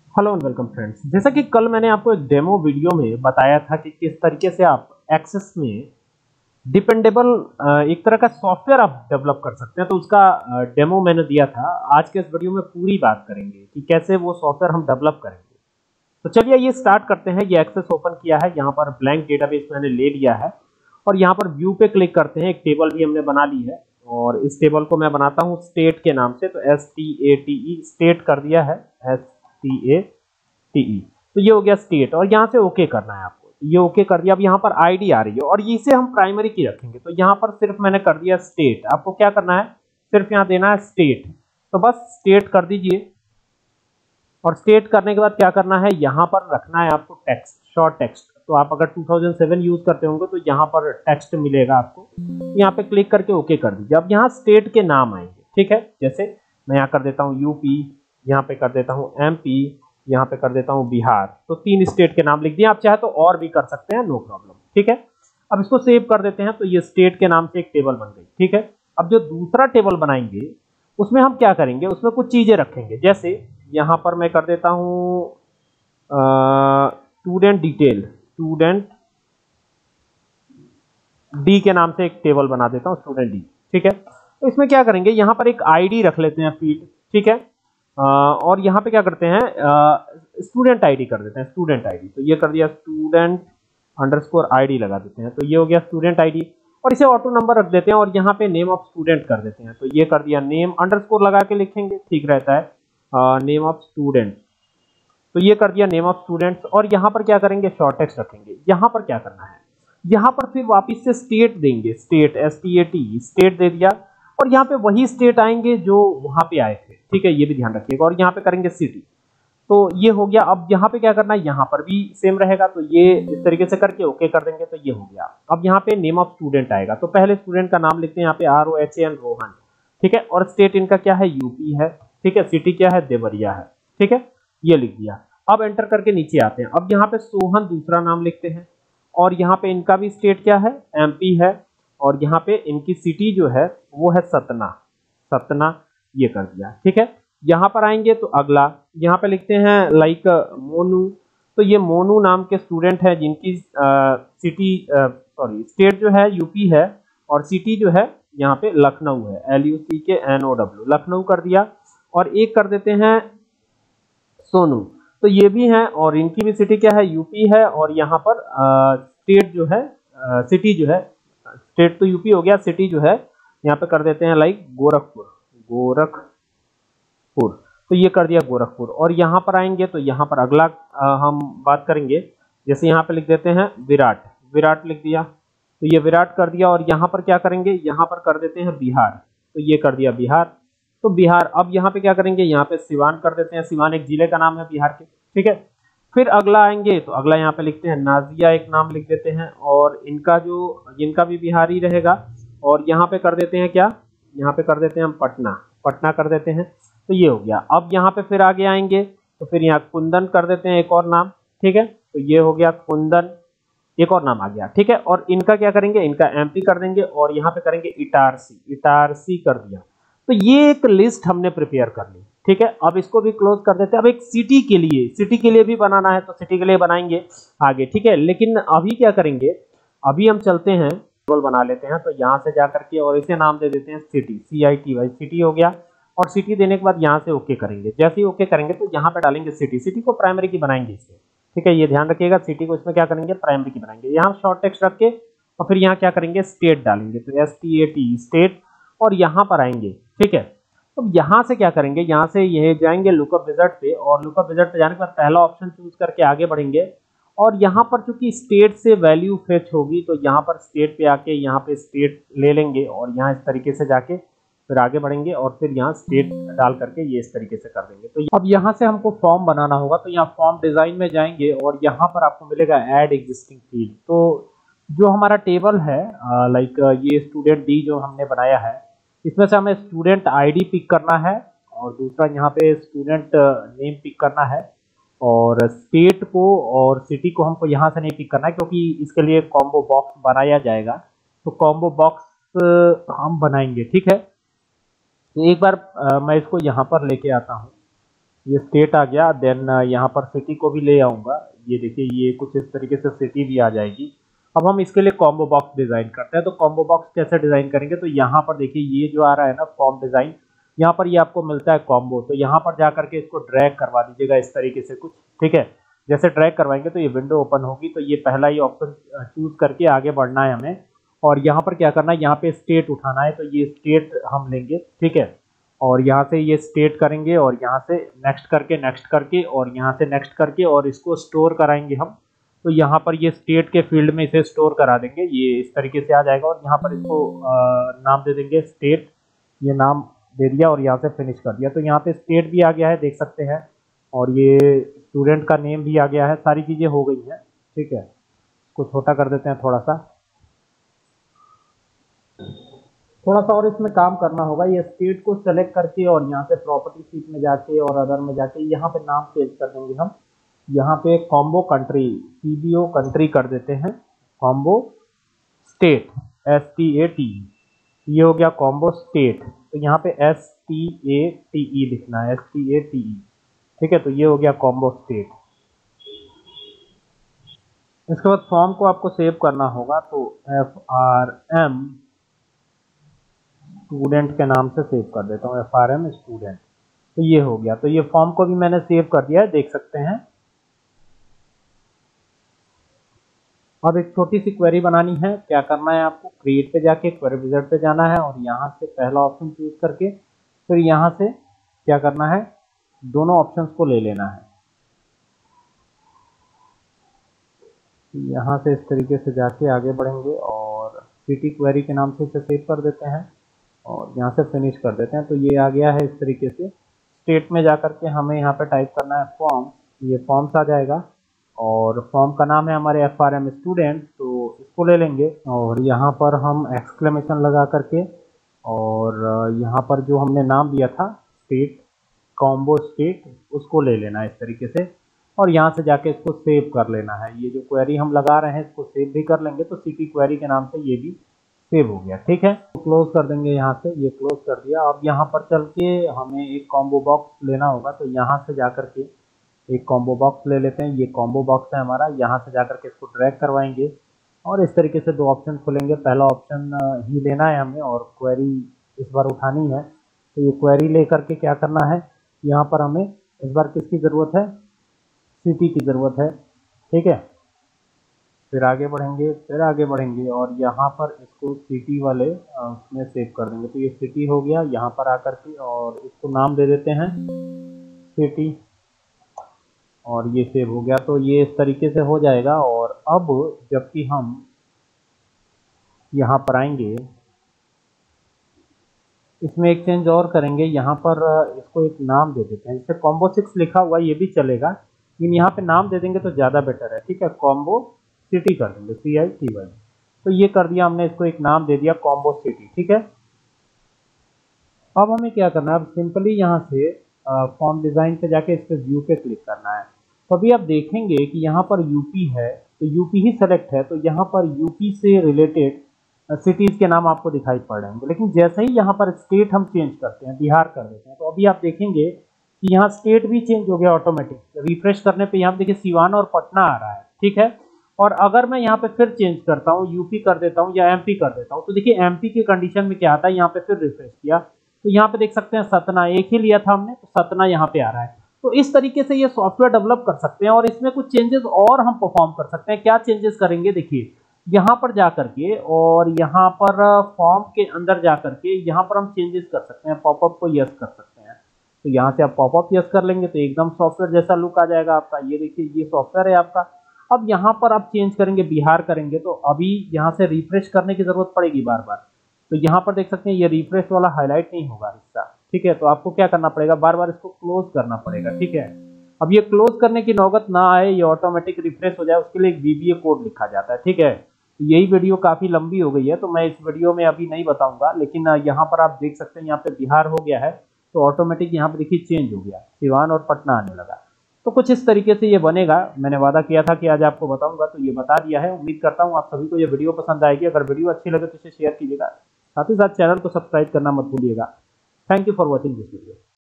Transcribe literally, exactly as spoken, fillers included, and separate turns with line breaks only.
Hello and welcome friends. जैसा कि कल मैंने आपको एक डेमो वीडियो में बताया था कि किस तरीके से आप एक्सेस में डिपेंडेबल एक तरह का सॉफ्टवेयर आप डेवलप कर सकते हैं, तो उसका डेमो मैंने दिया था। आज के इस वीडियो में पूरी बात करेंगे कि कैसे वो सॉफ्टवेयर हम डेवलप करेंगे। तो चलिए ये स्टार्ट करते हैं। ये एक्सेस ओपन किया है, यहाँ पर ब्लैंक डेटाबेस मैंने ले लिया है और यहाँ पर व्यू पे क्लिक करते हैं। एक टेबल भी हमने बना ली है और इस टेबल को मैं बनाता हूँ स्टेट के नाम से। तो S T A T E state कर दिया है, S T A T E. तो ये हो गया स्टेट और यहाँ से ओके करना है आपको। ये ओके कर दिया। अब यहाँ पर आईडी आ रही है और इसे हम प्राइमरी की रखेंगे। तो यहाँ पर सिर्फ मैंने कर दिया स्टेट। आपको क्या करना है, सिर्फ यहाँ देना है स्टेट। तो बस स्टेट कर दीजिए और स्टेट करने के बाद क्या करना है, यहाँ पर रखना है आपको टेक्स्ट, शॉर्ट टेक्स्ट। तो आप अगर टू थाउजेंड सेवन यूज करते होंगे तो यहाँ पर टेक्स्ट मिलेगा आपको। यहाँ पे क्लिक करके ओके कर दीजिए। अब यहाँ स्टेट के नाम आएंगे, ठीक है। जैसे मैं यहाँ कर देता हूँ यूपी, यहाँ पे कर देता हूँ एमपी, यहाँ पे कर देता हूँ बिहार। तो तीन स्टेट के नाम लिख दिए। आप चाहे तो और भी कर सकते हैं, नो प्रॉब्लम, ठीक है। अब इसको सेव कर देते हैं। तो ये स्टेट के नाम से एक टेबल बन गई, ठीक है। अब जो दूसरा टेबल बनाएंगे उसमें हम क्या करेंगे, उसमें कुछ चीजें रखेंगे। जैसे यहाँ पर मैं कर देता हूँ स्टूडेंट डिटेल, स्टूडेंट डी के नाम से एक टेबल बना देता हूँ, स्टूडेंट डी, ठीक है। तो इसमें क्या करेंगे, यहाँ पर एक आईडी रख लेते हैं, फील्ड, ठीक है। आ, और यहाँ पे क्या करते हैं, स्टूडेंट आईडी कर देते हैं, स्टूडेंट आईडी। तो ये कर दिया स्टूडेंट अंडरस्कोर आईडी लगा देते हैं। तो ये हो गया स्टूडेंट आईडी और इसे ऑटो नंबर रख देते हैं और यहाँ पे नेम ऑफ स्टूडेंट कर देते हैं। तो ये कर दिया, नेम अंडरस्कोर लगा के लिखेंगे, ठीक रहता है, नेम ऑफ स्टूडेंट। तो ये कर दिया नेम ऑफ स्टूडेंट्स और यहाँ पर क्या करेंगे, शॉर्ट टेक्स्ट रखेंगे। यहाँ पर क्या करना है, यहाँ पर फिर वापस से स्टेट देंगे, state S T A T state दे दिया और यहाँ पे वही स्टेट आएंगे जो वहां पे आए थे, ठीक है। ये भी ध्यान रखिएगा और यहाँ पे करेंगे सिटी। तो ये हो गया। अब यहाँ पे क्या करना है, यहाँ पर भी सेम रहेगा। तो ये इस तरीके से करके ओके कर देंगे। तो ये हो गया। अब यहाँ पे नेम ऑफ स्टूडेंट आएगा। तो पहले स्टूडेंट का नाम लिखते हैं, यहाँ पे R O H A N, Rohan, ठीक है। और स्टेट इनका क्या है, यूपी है, ठीक है। सिटी क्या है, देवरिया है, ठीक है। ये लिख दिया। अब एंटर करके नीचे आते हैं। अब यहाँ पे सोहन दूसरा नाम लिखते हैं और यहाँ पे इनका भी स्टेट क्या है, एमपी है। और यहाँ पे इनकी सिटी जो है वो है सतना, सतना, ये कर दिया, ठीक है। यहाँ पर आएंगे तो अगला यहाँ पे लिखते हैं लाइक मोनू। तो ये मोनू नाम के स्टूडेंट है जिनकी सिटी सॉरी स्टेट जो है यूपी है और सिटी जो है यहाँ पे लखनऊ है, एल यू सी के एन ओ डब्ल्यू, लखनऊ कर दिया। और एक कर देते हैं सोनू। तो ये भी है और इनकी भी सिटी क्या है, यूपी है। और यहाँ पर स्टेट जो है, सिटी जो है, स्टेट तो यूपी हो गया, सिटी जो है यहाँ पे कर देते हैं लाइक गोरखपुर, गोरखपुर। तो ये कर दिया गोरखपुर। और यहाँ पर आएंगे तो यहाँ पर अगला आ, हम बात करेंगे। जैसे यहाँ पे लिख देते हैं विराट, विराट लिख दिया। तो ये विराट कर दिया और यहाँ पर क्या करेंगे, यहाँ पर कर देते हैं बिहार। तो ये कर दिया बिहार। तो बिहार। अब यहाँ पे क्या करेंगे, यहाँ पे सिवान कर देते हैं, सिवान एक जिले का नाम है बिहार के, ठीक है। फिर अगला आएंगे तो अगला यहाँ पे लिखते हैं नाजिया, एक नाम लिख देते हैं और इनका जो इनका भी बिहारी रहेगा। और यहाँ पे कर देते हैं क्या, यहाँ पे कर देते हैं हम पटना, पटना कर देते हैं। तो ये हो गया। अब यहाँ पे फिर आगे आएंगे तो फिर यहाँ कुंदन कर देते हैं, एक और नाम, ठीक है। तो ये हो गया कुंदन, एक और नाम आ गया, ठीक है। और इनका क्या करेंगे, इनका एमपी कर देंगे और यहाँ पे करेंगे इटारसी, इटारसी कर दिया। तो ये एक लिस्ट हमने प्रिपेयर कर ली, ठीक है। अब इसको भी क्लोज कर देते हैं। अब एक सिटी के लिए, सिटी के लिए भी बनाना है तो सिटी के लिए बनाएंगे आगे, ठीक है। लेकिन अभी क्या करेंगे, अभी हम चलते हैं, टेबल बना लेते हैं। तो यहाँ से जा करके और इसे नाम दे देते हैं city, C I T Y, city हो गया। और सिटी देने के बाद यहाँ से ओके करेंगे। जैसे ही ओके करेंगे तो यहाँ पे डालेंगे सिटी, सिटी को प्राइमरी की बनाएंगे इससे, ठीक है। ये ध्यान रखिएगा, सिटी को इसमें क्या करेंगे, प्राइमरी की बनाएंगे। यहाँ शॉर्ट टेक्स्ट रख के और फिर यहाँ क्या करेंगे, स्टेट डालेंगे। तो S T A T state और यहाँ पर आएंगे, ठीक है। तो यहाँ से क्या करेंगे, यहाँ से ये जाएंगे लुकअप विजार्ड पे और लुकअप विजार्ड पे जाने के बाद पहला ऑप्शन चूज करके आगे बढ़ेंगे। और यहाँ पर चूंकि स्टेट से वैल्यू फेच होगी तो यहाँ पर स्टेट पे आके यहाँ पे स्टेट ले लेंगे और यहाँ इस तरीके से जाके फिर आगे बढ़ेंगे और फिर यहाँ स्टेट डाल करके ये इस तरीके से कर देंगे। तो अब यहाँ से हमको फॉर्म बनाना होगा। तो यहाँ फॉर्म डिजाइन में जाएंगे और यहाँ पर आपको मिलेगा ऐड एग्जिस्टिंग फील्ड। तो जो हमारा टेबल है लाइक ये स्टूडेंट डी जो हमने बनाया है, इसमें से हमें स्टूडेंट आईडी पिक करना है और दूसरा यहाँ पे स्टूडेंट नेम पिक करना है और स्टेट को और सिटी को हमको यहाँ से नहीं पिक करना है क्योंकि इसके लिए कॉम्बो बॉक्स बनाया जाएगा। तो कॉम्बो बॉक्स हम बनाएंगे, ठीक है। तो एक बार आ, मैं इसको यहाँ पर लेके आता हूँ ये स्टेट आ गया। देन यहाँ पर सिटी को भी ले आऊँगा। ये देखिए ये कुछ इस तरीके से सिटी भी आ जाएगी। अब हम इसके लिए कॉम्बो बॉक्स डिज़ाइन करते हैं। तो कॉम्बो बॉक्स कैसे डिज़ाइन करेंगे, तो यहाँ पर देखिए ये जो आ रहा है ना फॉर्म डिज़ाइन, यहाँ पर ये आपको मिलता है कॉम्बो। तो यहाँ पर जा करके इसको ड्रैग करवा दीजिएगा इस तरीके से कुछ, ठीक है। जैसे ड्रैग करवाएंगे तो ये विंडो ओपन होगी। तो ये पहला ही ऑप्शन चूज करके आगे बढ़ना है हमें। और यहाँ पर क्या करना है, यहाँ पे स्टेट उठाना है। तो ये स्टेट हम लेंगे, ठीक है। और यहाँ से ये स्टेट करेंगे और यहाँ से नेक्स्ट करके नेक्स्ट करके और यहाँ से नेक्स्ट करके और इसको स्टोर कराएंगे हम। तो यहाँ पर ये स्टेट के फील्ड में इसे स्टोर करा देंगे, ये इस तरीके से आ जाएगा। और यहाँ पर इसको आ, नाम दे देंगे स्टेट, ये नाम दे दिया और यहाँ से फिनिश कर दिया। तो यहाँ पे स्टेट भी आ गया है, देख सकते हैं। और ये स्टूडेंट का नेम भी आ गया है, सारी चीज़ें हो गई हैं, ठीक है। इसको छोटा कर देते हैं थोड़ा सा थोड़ा सा और इसमें काम करना होगा। ये स्टेट को सेलेक्ट करके और यहाँ से प्रॉपर्टी सीट में जाके और अदर में जाके यहाँ पे नाम चेंज कर देंगे हम। यहाँ पे कॉम्बो कंट्री, सीबीओ कंट्री कर देते हैं, combo state, S T A T, ये हो गया कॉम्बो स्टेट। तो यहाँ पे S T A T E लिखना है, S T A T E, ठीक है। तो ये हो गया कॉम्बो स्टेट। इसके बाद फॉर्म को आपको सेव करना होगा। तो एफ आर एम स्टूडेंट के नाम से सेव कर देता हूँ, एफ आर एम स्टूडेंट। तो ये हो गया। तो ये फॉर्म को भी मैंने सेव कर दिया है, देख सकते हैं। अब एक छोटी सी क्वेरी बनानी है। क्या करना है आपको, क्रिएट पे जाके क्वेरी विजार्ड पे जाना है और यहाँ से पहला ऑप्शन चूज करके फिर यहाँ से क्या करना है, दोनों ऑप्शंस को ले लेना है। यहाँ से इस तरीके से जाके आगे बढ़ेंगे और सिटी क्वेरी के नाम से इसे सेव कर देते हैं और यहाँ से फिनिश कर देते हैं। तो ये आ गया है इस तरीके से। स्टेट में जा करके हमें यहाँ पे टाइप करना है फॉर्म, ये फॉर्म्स आ जाएगा और फॉर्म का नाम है हमारे एफ आर एम स्टूडेंट। तो इसको ले लेंगे और यहाँ पर हम एक्सक्लेमेशन लगा करके और यहाँ पर जो हमने नाम दिया था स्टेट, कॉम्बो स्टेट, उसको ले लेना है इस तरीके से और यहाँ से जाके इसको सेव कर लेना है। ये जो क्वेरी हम लगा रहे हैं इसको सेव भी कर लेंगे। तो सिटी क्वेरी के नाम से ये भी सेव हो गया, ठीक है। तो क्लोज कर देंगे यहाँ से, ये क्लोज कर दिया। अब यहाँ पर चल के हमें एक कॉम्बो बॉक्स लेना होगा। तो यहाँ से जाकर के एक कॉम्बो बॉक्स ले लेते हैं। ये कॉम्बो बॉक्स है हमारा, यहाँ से जाकर के इसको ड्रैग करवाएंगे और इस तरीके से दो ऑप्शन खुलेंगे। पहला ऑप्शन ही लेना है हमें और क्वेरी इस बार उठानी है। तो ये क्वेरी लेकर के क्या करना है, यहाँ पर हमें इस बार किसकी ज़रूरत है, सिटी की ज़रूरत है, ठीक है। फिर आगे बढ़ेंगे फिर आगे बढ़ेंगे और यहाँ पर इसको सिटी वाले उसमें सेव कर देंगे। तो ये सिटी हो गया यहाँ पर आकर के और इसको नाम दे देते हैं सिटी और ये सेव हो गया। तो ये इस तरीके से हो जाएगा। और अब जबकि हम यहाँ पर आएंगे, इसमें एक चेंज और करेंगे। यहाँ पर इसको एक नाम दे देते हैं, जैसे कॉम्बो सिक्स लिखा हुआ ये भी चलेगा लेकिन यहाँ पे नाम दे देंगे तो ज़्यादा बेटर है, ठीक है। कॉम्बो सिटी कर देंगे, सी आई टी वाई। तो ये कर दिया हमने, इसको एक नाम दे दिया कॉम्बो सिटी, ठीक है। अब हमें क्या करना है, अब सिंपली यहाँ से फॉर्म डिज़ाइन पे जाके इस पर व्यू पे क्लिक करना है। तो अभी आप देखेंगे कि यहाँ पर यूपी है तो यूपी ही सेलेक्ट है। तो यहाँ पर यूपी से रिलेटेड सिटीज़ के नाम आपको दिखाई पड़ रहे हैं। लेकिन जैसे ही यहाँ पर स्टेट हम चेंज करते हैं, बिहार कर देते हैं, तो अभी आप देखेंगे कि यहाँ स्टेट भी चेंज हो गया ऑटोमेटिक। रिफ्रेश करने पे यहाँ देखिए सिवान और पटना आ रहा है, ठीक है। और अगर मैं यहाँ पे फिर चेंज करता हूँ, यूपी कर देता हूँ या एमपी कर देता हूँ, तो देखिए एमपी की कंडीशन में क्या आता है, यहाँ पे फिर रिफ्रेश किया तो यहाँ पे देख सकते हैं सतना, एक ही लिया था हमने तो सतना यहाँ पे आ रहा है। तो इस तरीके से ये सॉफ्टवेयर डेवलप कर सकते हैं और इसमें कुछ चेंजेस और हम परफॉर्म कर सकते हैं। क्या चेंजेस करेंगे, देखिए यहाँ पर जा करके और यहाँ पर फॉर्म के अंदर जा करके यहाँ पर हम चेंजेस कर सकते हैं। पॉपअप को यस कर सकते हैं। तो यहाँ से आप पॉपअप यस कर लेंगे तो एकदम सॉफ्टवेयर जैसा लुक आ जाएगा आपका। ये देखिए ये सॉफ्टवेयर है आपका। अब यहाँ पर आप चेंज करेंगे, बिहार करेंगे तो अभी यहाँ से रिफ्रेश करने की जरूरत पड़ेगी बार बार। तो यहाँ पर देख सकते हैं ये रिफ्रेश वाला हाईलाइट नहीं होगा हिस्सा, ठीक है। तो आपको क्या करना पड़ेगा, बार बार इसको क्लोज करना पड़ेगा, ठीक है। अब ये क्लोज करने की नौबत ना आए, ये ऑटोमेटिक रिफ्रेश हो जाए, उसके लिए एक वी बी ए कोड लिखा जाता है, ठीक है। यही वीडियो काफी लंबी हो गई है तो मैं इस वीडियो में अभी नहीं बताऊंगा, लेकिन यहाँ पर आप देख सकते हैं यहाँ पे बिहार हो गया है तो ऑटोमेटिक यहाँ पे देखिए चेंज हो गया, सिवान और पटना आने लगा। तो कुछ इस तरीके से ये बनेगा। मैंने वादा किया था कि आज आपको बताऊंगा तो ये बता दिया है। उम्मीद करता हूँ आप सभी को ये वीडियो पसंद आएगी। अगर वीडियो अच्छी लगे तो इसे शेयर कीजिएगा, साथ ही साथ चैनल को सब्सक्राइब करना मत भूलिएगा। Thank you for watching this video.